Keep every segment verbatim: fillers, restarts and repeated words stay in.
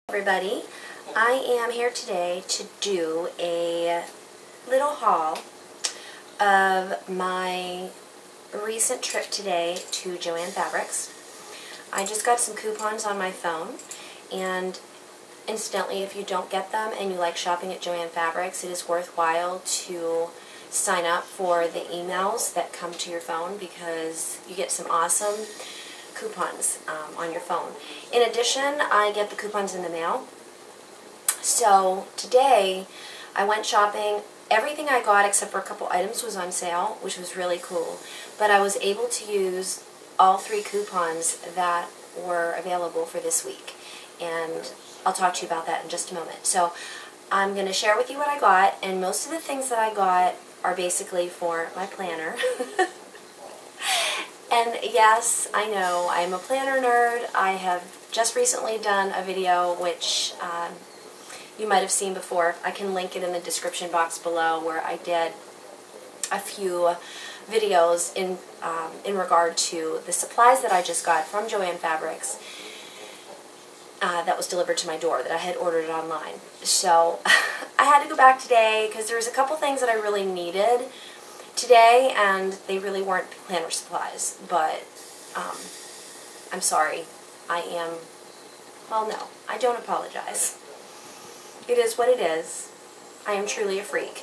Everybody, I am here today to do a little haul of my recent trip today to Joann Fabrics. I just got some coupons on my phone, and incidentally, if you don't get them and you like shopping at Joann Fabrics, it is worthwhile to sign up for the emails that come to your phone because you get some awesome coupons um, on your phone. In addition, I get the coupons in the mail. So today I went shopping. Everything I got except for a couple items was on sale, which was really cool. But I was able to use all three coupons that were available for this week. And I'll talk to you about that in just a moment. So I'm going to share with you what I got, and most of the things that I got are basically for my planner. And yes, I know, I'm a planner nerd. I have just recently done a video which um, you might have seen before. I can link it in the description box below, where I did a few videos in, um, in regard to the supplies that I just got from Joann Fabrics uh, that was delivered to my door, that I had ordered online. So I had to go back today because there was a couple things that I really needed today, and they really weren't planner supplies, but um, I'm sorry. I am, well, no, I don't apologize. It is what it is. I am truly a freak.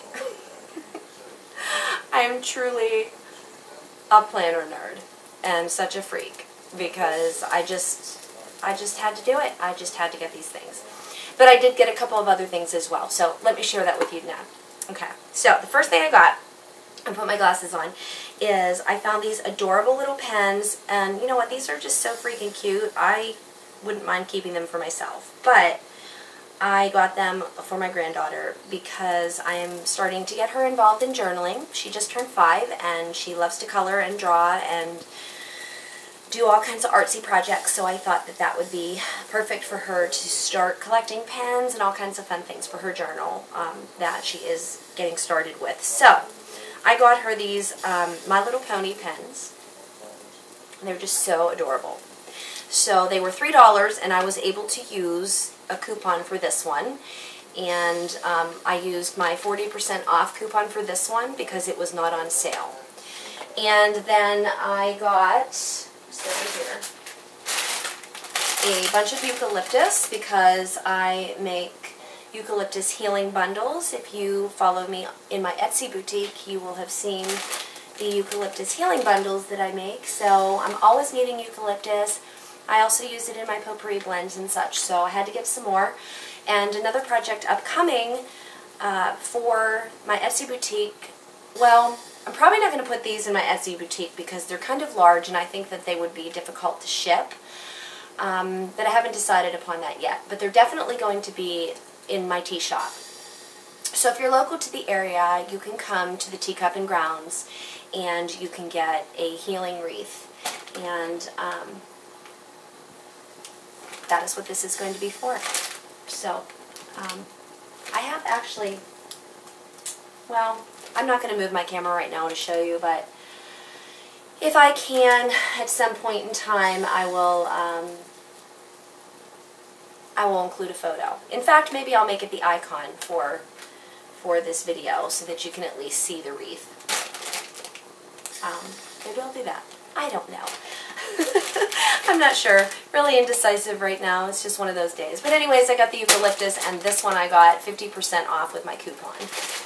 I am truly a planner nerd and such a freak because I just, I just had to do it. I just had to get these things. But I did get a couple of other things as well, so let me share that with you now. Okay, so the first thing I got, I put my glasses on, is I found these adorable little pens, and you know what, these are just so freaking cute. I wouldn't mind keeping them for myself, but I got them for my granddaughter because I am starting to get her involved in journaling. She just turned five, and she loves to color and draw and do all kinds of artsy projects, so I thought that that would be perfect for her to start collecting pens and all kinds of fun things for her journal um, that she is getting started with. So I got her these um, My Little Pony pens. They're just so adorable. So they were three dollars, and I was able to use a coupon for this one. And um, I used my forty percent off coupon for this one because it was not on sale. And then I got, just over here, a bunch of eucalyptus because I make eucalyptus healing bundles. If you follow me in my Etsy boutique, you will have seen the eucalyptus healing bundles that I make. So I'm always needing eucalyptus. I also use it in my potpourri blends and such, so I had to get some more. And another project upcoming uh, for my Etsy boutique, well, I'm probably not going to put these in my Etsy boutique because they're kind of large and I think that they would be difficult to ship. Um, but I haven't decided upon that yet. But they're definitely going to be in my tea shop. So if you're local to the area, you can come to the Teacup and Grounds and you can get a healing wreath. And um, that is what this is going to be for. So um, I have actually, well, I'm not going to move my camera right now to show you, but if I can, at some point in time, I will um, I will include a photo. In fact, maybe I'll make it the icon for for this video so that you can at least see the wreath. Um, maybe I'll do that. I don't know. I'm not sure. Really indecisive right now. It's just one of those days. But anyways, I got the eucalyptus, and this one I got fifty percent off with my coupon.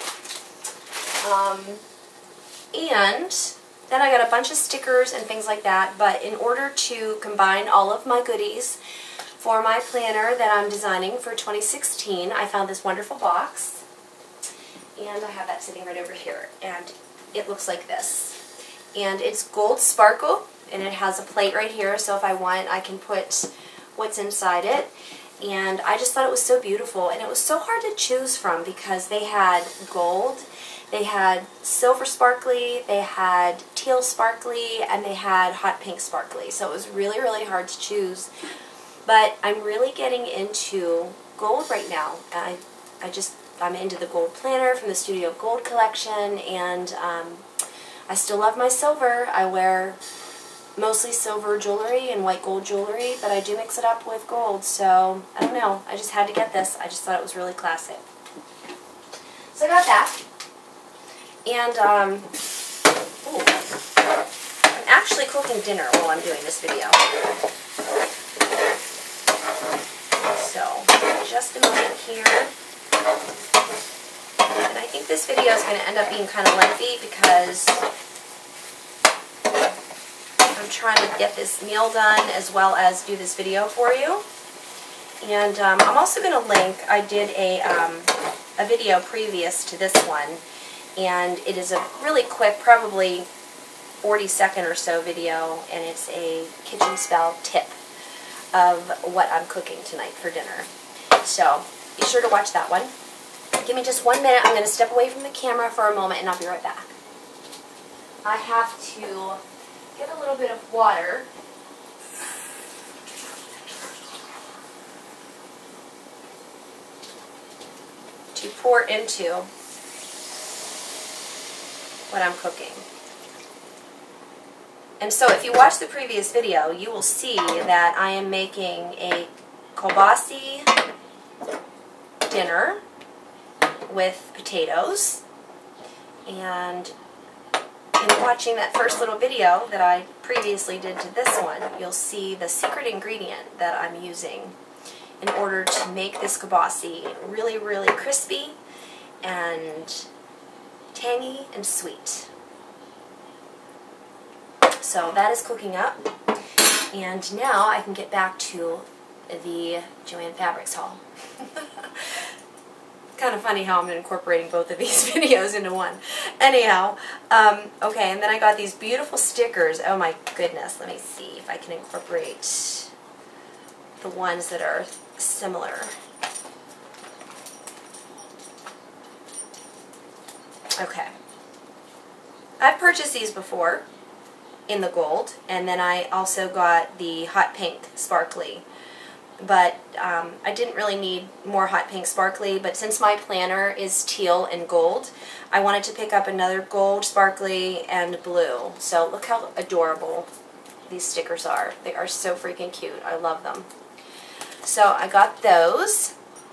Um, and then I got a bunch of stickers and things like that, but in order to combine all of my goodies for my planner that I'm designing for twenty sixteen, I found this wonderful box, and I have that sitting right over here, and it looks like this. And it's gold sparkle, and it has a plate right here, so if I want, I can put what's inside it. And I just thought it was so beautiful, and it was so hard to choose from because they had gold, they had silver sparkly, they had teal sparkly, and they had hot pink sparkly. So it was really, really hard to choose. But I'm really getting into gold right now. I, I just, I'm into the gold planner from the Studio Gold collection, and um, I still love my silver. I wear mostly silver jewelry and white gold jewelry, but I do mix it up with gold, so I don't know. I just had to get this. I just thought it was really classic. So I got that. And, um, ooh, I'm actually cooking dinner while I'm doing this video. So, just a moment here. And I think this video is going to end up being kind of lengthy because I'm trying to get this meal done as well as do this video for you. And um, I'm also going to link, I did a, um, a video previous to this one, and it is a really quick, probably forty second or so video, and it's a kitchen spell tip of what I'm cooking tonight for dinner. So be sure to watch that one. Give me just one minute. I'm going to step away from the camera for a moment and I'll be right back. I have to get a little bit of water. To pour into what I'm cooking. And so if you watch the previous video, you will see that I am making a kielbasa dinner with potatoes. And in watching that first little video that I previously did to this one, you'll see the secret ingredient that I'm using in order to make this kielbasa really, really crispy and tangy and sweet. So that is cooking up, and now I can get back to the Joann Fabrics haul. Kind of funny how I'm incorporating both of these videos into one. Anyhow, um, okay, and then I got these beautiful stickers. Oh my goodness, let me see if I can incorporate the ones that are similar. Okay. I've purchased these before in the gold, and then I also got the hot pink sparkly. But um, I didn't really need more hot pink sparkly, but since my planner is teal and gold, I wanted to pick up another gold sparkly and blue. So look how adorable these stickers are. They are so freaking cute. I love them. So I got those,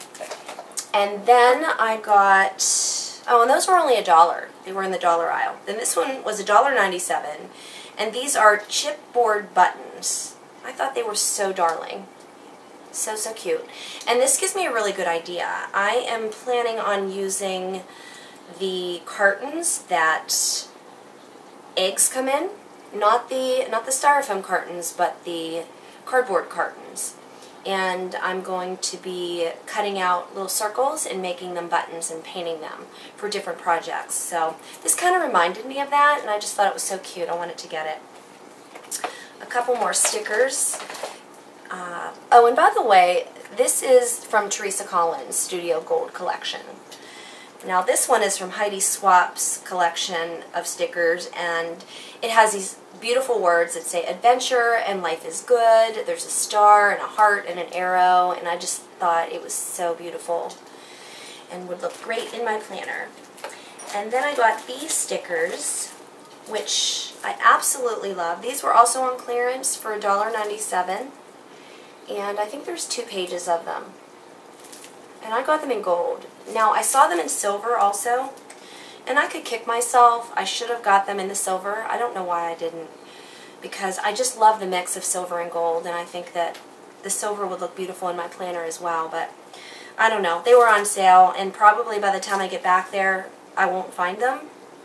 and then I got, oh, and those were only a dollar. They were in the dollar aisle. Then this one was a dollar ninety-seven, and these are chipboard buttons. I thought they were so darling. So, so cute. And this gives me a really good idea. I am planning on using the cartons that eggs come in. Not the, not the styrofoam cartons, but the cardboard cartons. And I'm going to be cutting out little circles and making them buttons and painting them for different projects. So this kind of reminded me of that, and I just thought it was so cute. I wanted to get it. A couple more stickers. Uh, oh, and by the way, this is from Teresa Collins' Studio Gold collection. Now this one is from Heidi Swap's collection of stickers, and it has these beautiful words that say adventure and life is good. There's a star and a heart and an arrow, and I just thought it was so beautiful and would look great in my planner. And then I got these stickers, which I absolutely love. These were also on clearance for a dollar ninety-seven. And I think there's two pages of them. And I got them in gold. Now, I saw them in silver also, and I could kick myself. I should have got them in the silver. I don't know why I didn't, because I just love the mix of silver and gold, and I think that the silver would look beautiful in my planner as well, but I don't know. They were on sale, and probably by the time I get back there, I won't find them,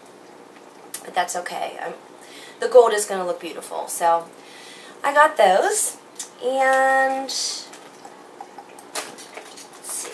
but that's okay. I'm, the gold is going to look beautiful, so I got those. And let's see,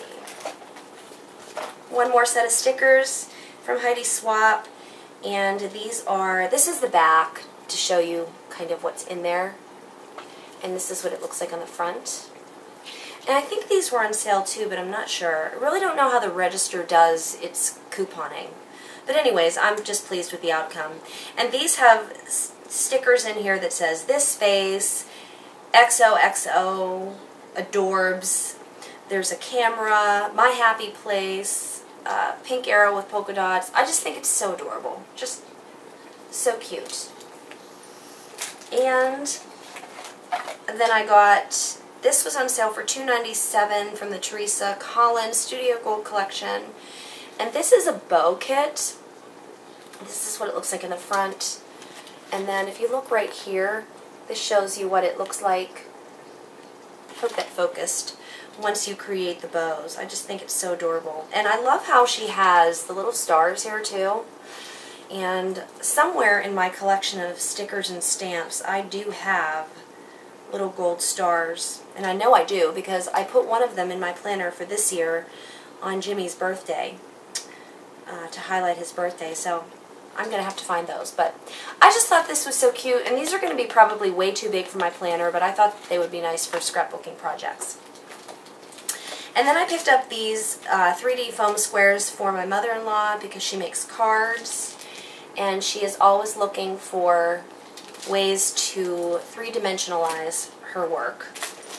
one more set of stickers from Heidi Swap, and these are, this is the back to show you kind of what's in there, and this is what it looks like on the front. And I think these were on sale too, but I'm not sure. I really don't know how the register does its couponing. But anyways, I'm just pleased with the outcome. And these have stickers in here that says this face, X O X O, Adorbs, there's a camera, My Happy Place, uh, pink arrow with polka dots. I just think it's so adorable. Just so cute. And then I got, this was on sale for two ninety-seven from the Teresa Collins Studio Gold Collection. And this is a bow kit. This is what it looks like in the front. And then if you look right here, this shows you what it looks like. I hope that focused. Once you create the bows. I just think it's so adorable. And I love how she has the little stars here too. And somewhere in my collection of stickers and stamps, I do have little gold stars. And I know I do because I put one of them in my planner for this year on Jimmy's birthday uh, to highlight his birthday. So I'm going to have to find those. But I just thought this was so cute. And these are going to be probably way too big for my planner, but I thought they would be nice for scrapbooking projects. And then I picked up these uh, three D foam squares for my mother-in-law because she makes cards. And she is always looking for ways to three-dimensionalize her work.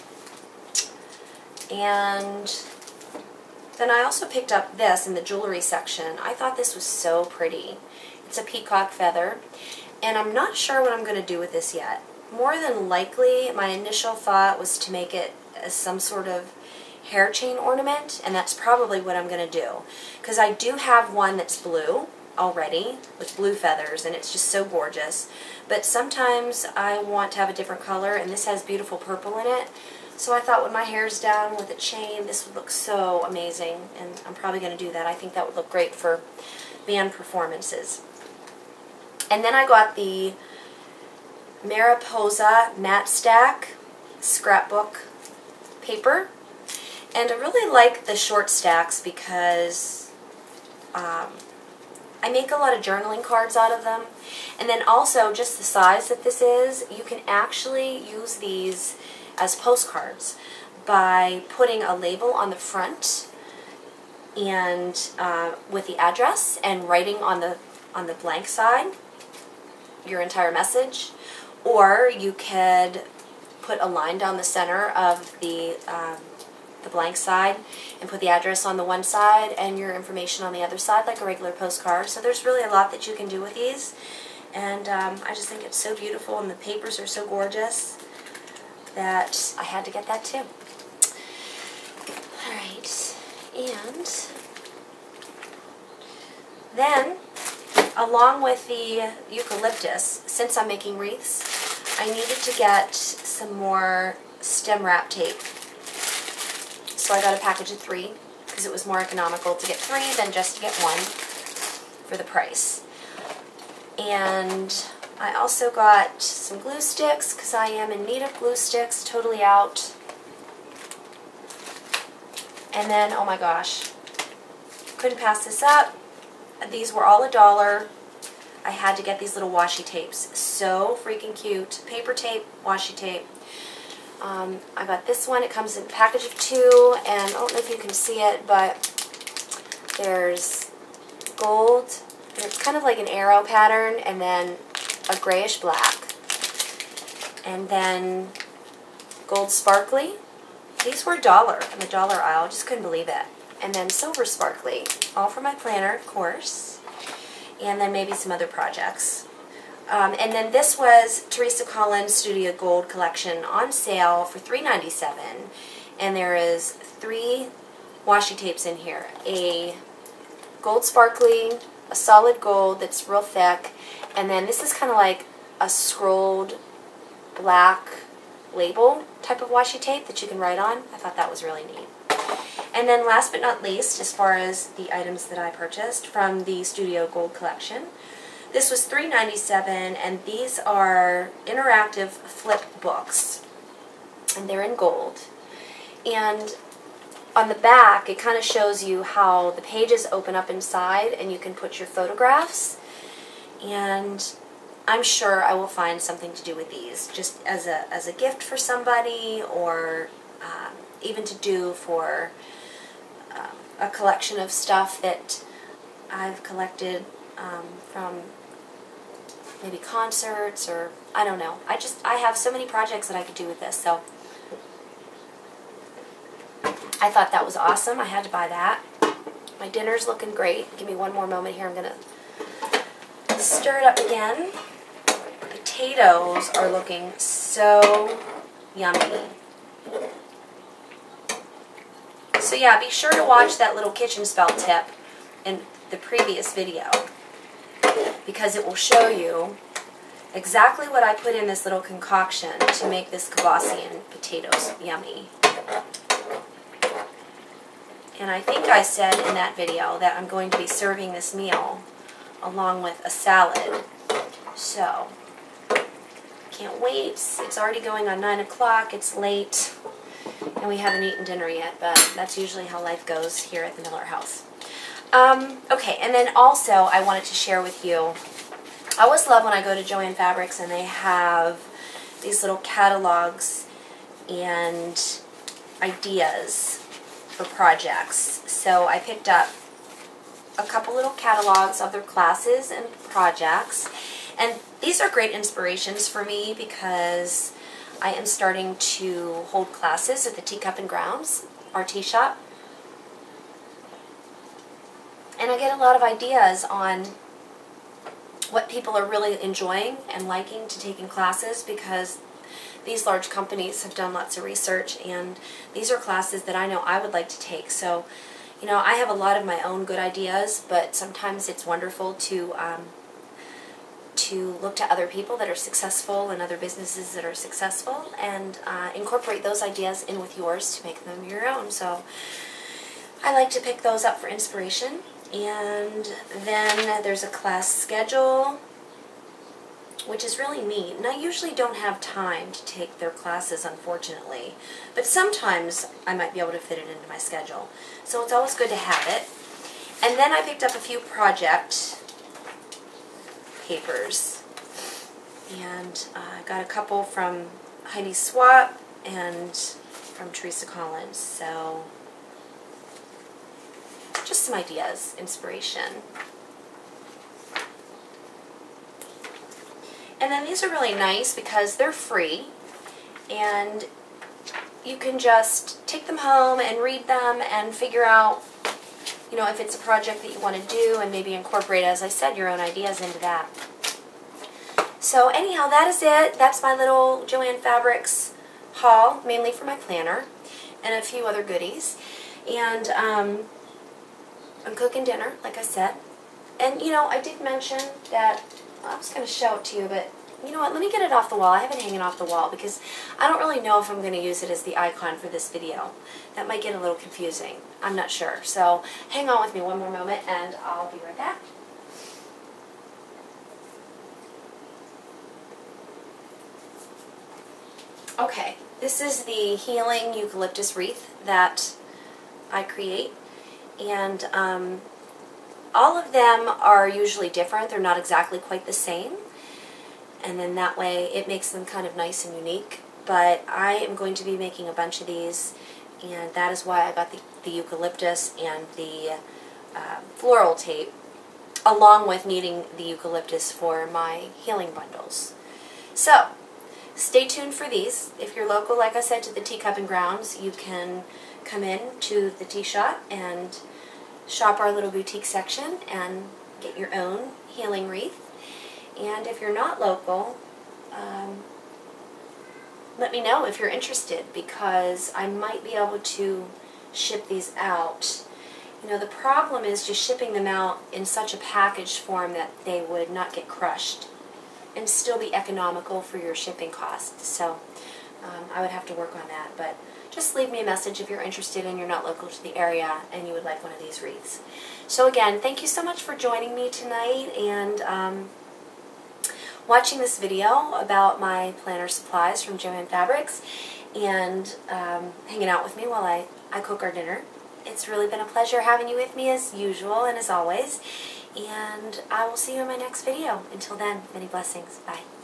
And then I also picked up this in the jewelry section. I thought this was so pretty. It's a peacock feather. And I'm not sure what I'm going to do with this yet. More than likely, my initial thought was to make it as some sort of hair chain ornament, and that's probably what I'm going to do. Because I do have one that's blue already, with blue feathers, and it's just so gorgeous. But sometimes I want to have a different color, and this has beautiful purple in it. So I thought when my hair's down with a chain, this would look so amazing, and I'm probably going to do that. I think that would look great for band performances. And then I got the Mariposa Matte Stack scrapbook paper. And I really like the short stacks because um, I make a lot of journaling cards out of them. And then also, just the size that this is, you can actually use these as postcards by putting a label on the front and uh, with the address, and writing on the on the blank side your entire message. Or you could put a line down the center of the um, the blank side and put the address on the one side and your information on the other side, like a regular postcard. So there's really a lot that you can do with these, and um, I just think it's so beautiful, and the papers are so gorgeous that I had to get that too. Alright, and then along with the eucalyptus, since I'm making wreaths, I needed to get some more stem wrap tape. So I got a package of three because it was more economical to get three than just to get one for the price. And I also got some glue sticks because I am in need of glue sticks, totally out. And then, oh my gosh, couldn't pass this up. These were all a dollar. I had to get these little washi tapes. So freaking cute. Paper tape, washi tape. Um, I got this one. It comes in a package of two, and I don't know if you can see it, but there's gold, and it's kind of like an arrow pattern, and then a grayish black, and then gold sparkly. These were a dollar in the dollar aisle. I just couldn't believe it. And then silver sparkly, all for my planner, of course, and then maybe some other projects. Um, and then this was Teresa Collins Studio Gold Collection on sale for three ninety-seven, and there is three washi tapes in here. A gold sparkly, a solid gold that's real thick, and then this is kind of like a scrolled black label type of washi tape that you can write on. I thought that was really neat. And then last but not least, as far as the items that I purchased from the Studio Gold Collection, this was three ninety-seven, and these are interactive flip books, and they're in gold. And on the back, it kind of shows you how the pages open up inside, and you can put your photographs. And I'm sure I will find something to do with these, just as a as a gift for somebody, or um, even to do for um, a collection of stuff that I've collected um, from maybe concerts, or I don't know. I just I have so many projects that I could do with this, so I thought that was awesome. I had to buy that. My dinner's looking great. Give me one more moment here. I'm gonna stir it up again. potatoes are looking so yummy. So yeah, be sure to watch that little kitchen spell tip in the previous video, because it will show you exactly what I put in this little concoction to make this kibasi and potatoes yummy. And I think I said in that video that I'm going to be serving this meal along with a salad. So, can't wait. It's already going on nine o'clock. It's late. And we haven't eaten dinner yet, but that's usually how life goes here at the Miller house. Um, okay, and then also I wanted to share with you, I always love when I go to Joann Fabrics and they have these little catalogs and ideas for projects. So I picked up a couple little catalogs of their classes and projects, and these are great inspirations for me because I am starting to hold classes at the Teacup and Grounds, our tea shop, and I get a lot of ideas on what people are really enjoying and liking to take in classes, because these large companies have done lots of research, and these are classes that I know I would like to take. So, you know, I have a lot of my own good ideas, but sometimes it's wonderful to um, to look to other people that are successful and other businesses that are successful and uh, incorporate those ideas in with yours to make them your own. So I like to pick those up for inspiration. And then there's a class schedule, which is really neat. And I usually don't have time to take their classes, unfortunately. But sometimes I might be able to fit it into my schedule. So it's always good to have it. And then I picked up a few project papers. And I uh, got a couple from Heidi Swap and from Teresa Collins. So just some ideas, inspiration. And then these are really nice because they're free, and you can just take them home and read them and figure out, you know, if it's a project that you want to do, and maybe incorporate, as I said, your own ideas into that. So anyhow, that is it. That's my little Joann Fabrics haul, mainly for my planner, and a few other goodies. And um, I'm cooking dinner, like I said. And, you know, I did mention that, well, I was going to show it to you, but you know what, let me get it off the wall. I have it hanging off the wall because I don't really know if I'm going to use it as the icon for this video. That might get a little confusing. I'm not sure. So hang on with me one more moment and I'll be right back. Okay, this is the healing eucalyptus wreath that I create. And um, all of them are usually different. They're not exactly quite the same. And then that way it makes them kind of nice and unique. But I am going to be making a bunch of these, and that is why I got the, the eucalyptus and the uh, floral tape, along with needing the eucalyptus for my healing bundles. So, stay tuned for these. If you're local, like I said, to the Teacup and Grounds, you can come in to the tea shop and shop our little boutique section and get your own healing wreath. And if you're not local, um, let me know if you're interested, because I might be able to ship these out. You know, the problem is just shipping them out in such a packaged form that they would not get crushed and still be economical for your shipping costs. So um, I would have to work on that. But just leave me a message if you're interested and you're not local to the area and you would like one of these wreaths. So again, thank you so much for joining me tonight and um, watching this video about my planner supplies from Joann Fabrics, and um, hanging out with me while I, I cook our dinner. It's really been a pleasure having you with me as usual and as always, and I will see you in my next video. Until then, many blessings. Bye.